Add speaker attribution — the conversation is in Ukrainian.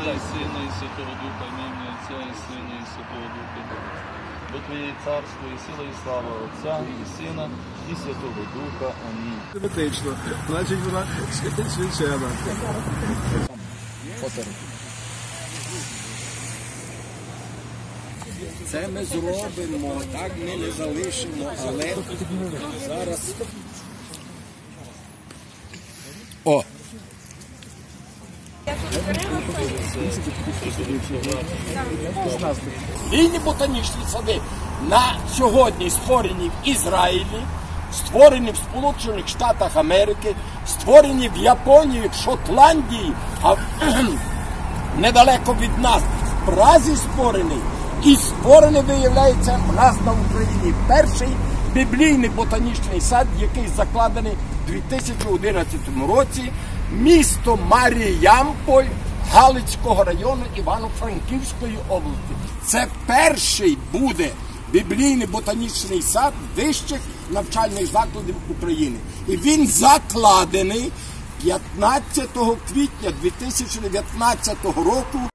Speaker 1: і Сина, і Святого Духа, ім'я Отця, і Сина, і Святого Духа. Бо Твоє і царство, і сила, і слава Отця, і Сина, і Святого Духа. Амінь.
Speaker 2: Симметрично. Значить, вона священа.
Speaker 3: Це ми зробимо, так ми не залишимо, але зараз... О! Вільні ботанічні сади на сьогодні створені в Ізраїлі, створені в Сполучених Штатах Америки, створені в Японії, в Шотландії, а недалеко від нас в Празі створений. І створений, виявляється, у нас на Україні перший біблійний ботанічний сад, який закладений у 2011 році, місто Маріямполь Галицького району Івано-Франківської області. Це перший буде біблійний ботанічний сад вищих навчальних закладів України. І він закладений 15 квітня 2019 року